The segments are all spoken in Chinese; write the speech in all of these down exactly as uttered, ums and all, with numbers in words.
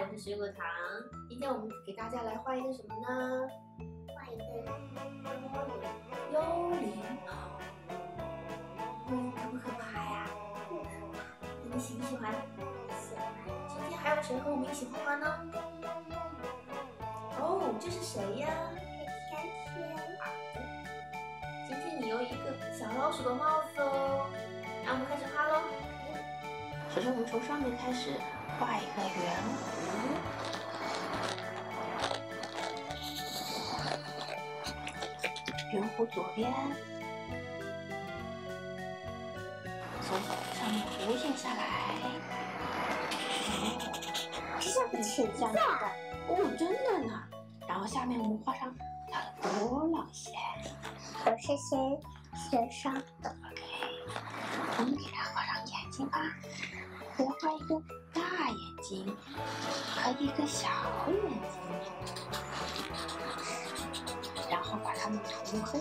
又是水果糖。今天我们给大家来画一个什么呢？ 画一个幽灵。嗯，可不可怕呀？ 不可怕。 那你喜不喜欢？ 喜欢。 今天还有谁和我们一起画画呢？哦，这是谁呀？ 甜甜。 今天你有一个小老鼠的帽子哦。那我们开始画喽。首先，我们从上面开始画一个圆弧。圆弧左边，从上面弧线下来。 这像个裙子啊！ 哦，真的呢。然后下面我们画上它的波浪线。 我是先先上的。 OK， 我们给它画上眼睛吧。我要画一个大眼睛和一个小眼睛，然后把它们涂黑。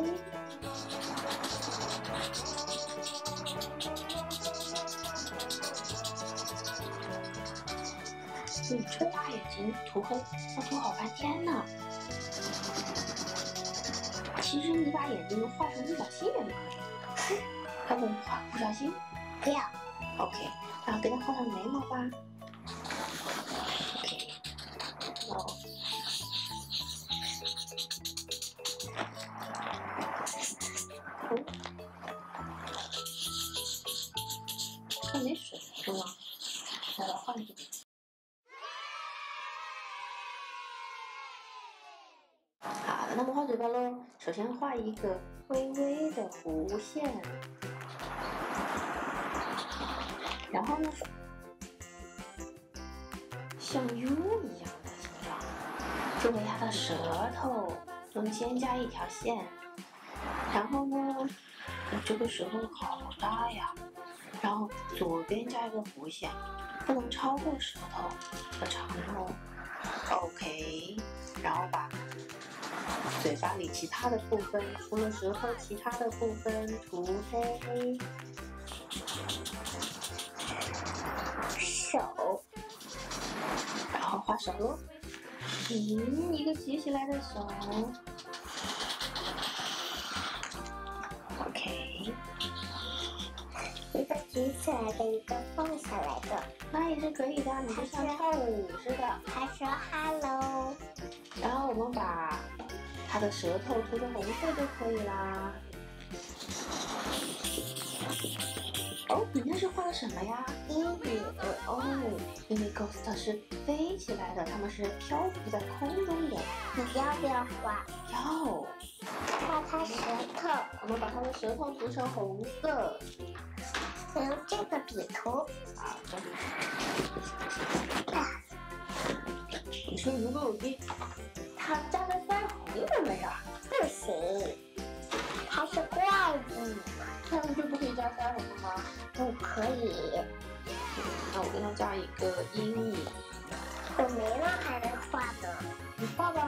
嗯，这个大眼睛涂黑要涂好半天呢。其实你把眼睛画成五角星也可以。要不我们画五角星？ 不要。 OK， 然后给它画上眉毛吧。OK， 哦。哦，这没水是吗？来，我换一个。好的，那么画嘴巴喽。首先画一个微微的弧线。然后呢，像 U 一样的形状，作为它的舌头，中间加一条线。然后呢，这个舌头好大呀，然后左边加一个弧线，不能超过舌头的长度。OK， 然后把嘴巴里其他的部分，除了舌头其他的部分涂黑。 手， 然后画手喽。嗯，一个举起来的手。OK， 一个举起来的，一个放下来的， 那也是可以的，你就像跳舞似的。 他说 hello， 然后我们把它的舌头涂成红色就可以啦。哦，你那是画的什么呀？ 英语。 哦，因为 ghost 是飞起来的，它们是漂浮在空中的。 你要不要画？ 要。 画它舌头。 我们把它的舌头涂成红色。 用这个笔涂。 好的。你说如果我给它加个腮红可没有？ 不行，它是怪物。 那我就不可以加腮红了吗？ 不可以。 那我给它加一个阴影。 我眉毛还没画呢。 你画吧。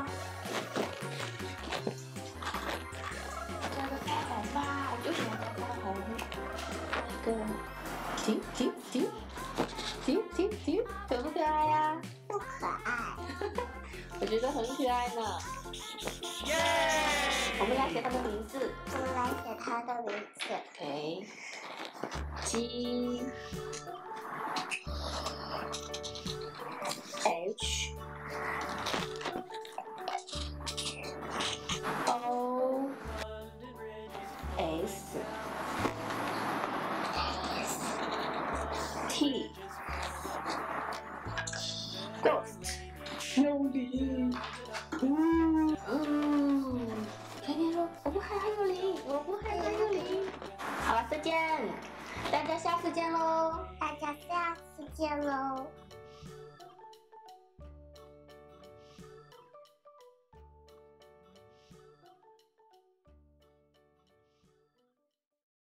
加个腮红吧，我就喜欢加腮红。一个，停停停停停停，可不可爱呀？ 不可爱。 我觉得很可爱呢。耶！我们来写它的名字。 我们来写它的名字。 OK。G H O S T Ghost 幽灵。嗯嗯，甜甜说我不害怕幽灵，我不害怕幽灵。好了，再见，大家下次见喽！ 大家下次见喽！